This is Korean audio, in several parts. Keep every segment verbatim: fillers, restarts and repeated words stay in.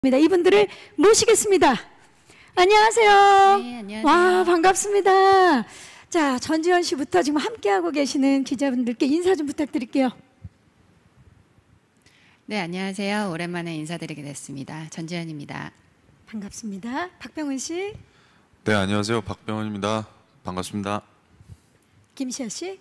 이분들을 모시겠습니다. 안녕하세요. 네, 안녕하세요. 와, 반갑습니다. 자, 전지현 씨부터 지금 함께하고 계시는 기자분들께 인사 좀 부탁드릴게요. 네, 안녕하세요. 오랜만에 인사드리게 됐습니다. 전지현입니다. 반갑습니다. 박병훈 씨. 네, 안녕하세요. 박병훈입니다. 반갑습니다. 김시아 씨.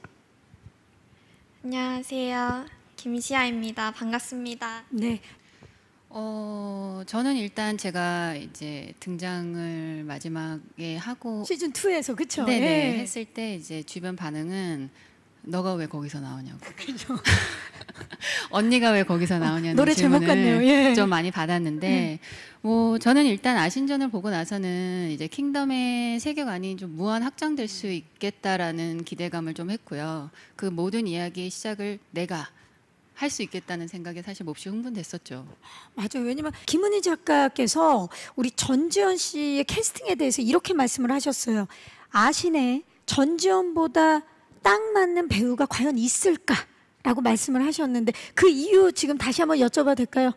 안녕하세요. 김시아입니다. 반갑습니다. 네. 어, 저는 일단 제가 이제 등장을 마지막에 하고 시즌 투에서 그쵸? 네네 예. 했을 때 이제 주변 반응은 너가 왜 거기서 나오냐고. 그죠. 언니가 왜 거기서 나오냐는 노래 제목 질문을 같네요. 예. 좀 많이 받았는데 뭐 저는 일단 아신전을 보고 나서는 이제 킹덤의 세계관이 좀 무한 확장될 수 있겠다라는 기대감을 좀 했고요. 그 모든 이야기의 시작을 내가 할 수 있겠다는 생각에 사실 몹시 흥분됐었죠. 맞아요. 왜냐면 김은희 작가께서 우리 전지현 씨의 캐스팅에 대해서 이렇게 말씀을 하셨어요. 아신에 전지현보다 딱 맞는 배우가 과연 있을까라고 말씀을 하셨는데 그 이유 지금 다시 한번 여쭤봐도 될까요?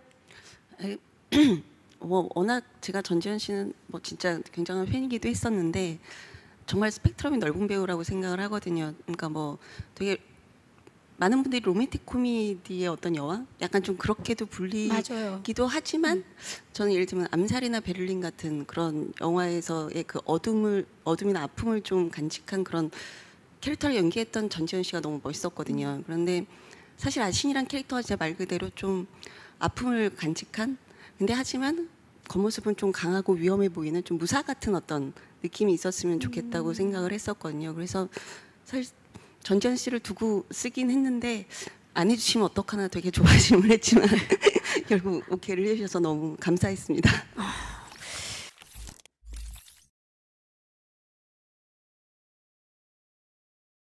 뭐 워낙 제가 전지현 씨는 뭐 진짜 굉장한 팬이기도 했었는데 정말 스펙트럼이 넓은 배우라고 생각을 하거든요. 그러니까 뭐 되게 많은 분들이 로맨틱 코미디의 어떤 여왕? 약간 좀 그렇게도 불리기도 맞아요. 하지만 음. 저는 예를 들면 암살이나 베를린 같은 그런 영화에서의 그 어둠을 어둠이나 아픔을 좀 간직한 그런 캐릭터를 연기했던 전지현 씨가 너무 멋있었거든요. 음. 그런데 사실 아신이란 캐릭터가 진짜 말 그대로 좀 아픔을 간직한 근데 하지만 겉모습은 좀 강하고 위험해 보이는 좀 무사 같은 어떤 느낌이 있었으면 좋겠다고 음. 생각을 했었거든요. 그래서 사실 전지현 씨를 두고 쓰긴 했는데 안 해주시면 어떡하나 되게 좋아하시면 했지만 결국 오케이를 해주셔서 너무 감사했습니다. 아,